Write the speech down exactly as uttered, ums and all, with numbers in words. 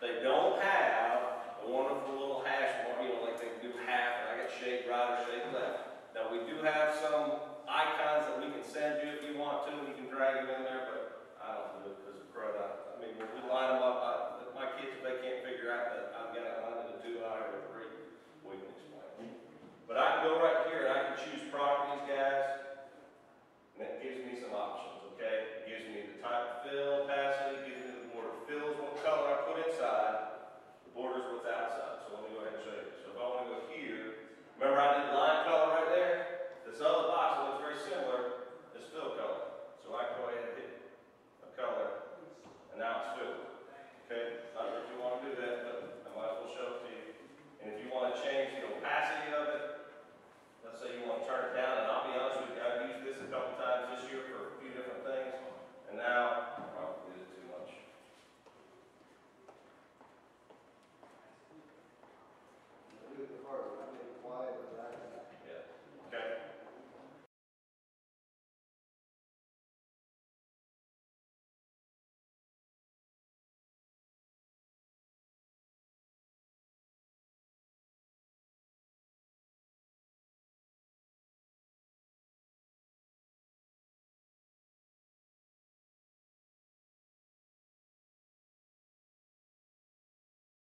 They don't have a wonderful little hash mark, you know, like they do half, and I got shade right or shade left. Now, we do have some icons that we can send you if you want to, and you can drag them in there, but I don't do it because of crud. I, I mean, when we line them up, I, my kids, if they can't figure out that I've got it lined in a two eye or a three, we can explain. But I can go right here and I can choose properties, guys, and that gives me some options.